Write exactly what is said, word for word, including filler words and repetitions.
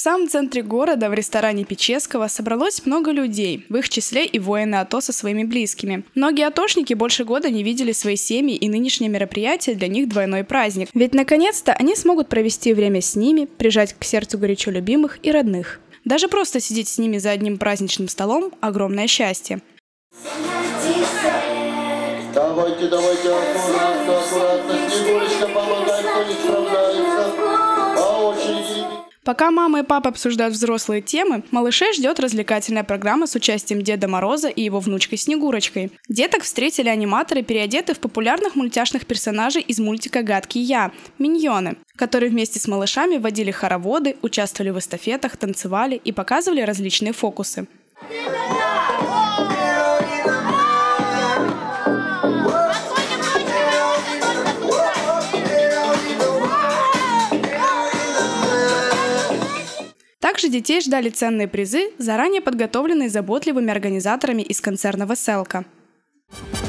В самом центре города, в ресторане Печеского, собралось много людей, в их числе и воины АТО со своими близкими. Многие атошники больше года не видели свои семьи, и нынешнее мероприятие для них двойной праздник. Ведь наконец-то они смогут провести время с ними, прижать к сердцу горячо любимых и родных. Даже просто сидеть с ними за одним праздничным столом – огромное счастье. Давайте, давайте, аккуратно, аккуратно, Снегурочка помогает, кто не справляется. По очереди. Пока мама и папа обсуждают взрослые темы, малышей ждет развлекательная программа с участием Деда Мороза и его внучкой Снегурочкой. Деток встретили аниматоры, переодетые в популярных мультяшных персонажей из мультика «Гадкий я» – миньоны, которые вместе с малышами водили хороводы, участвовали в эстафетах, танцевали и показывали различные фокусы. Также детей ждали ценные призы, заранее подготовленные заботливыми организаторами из концерна «Веселка».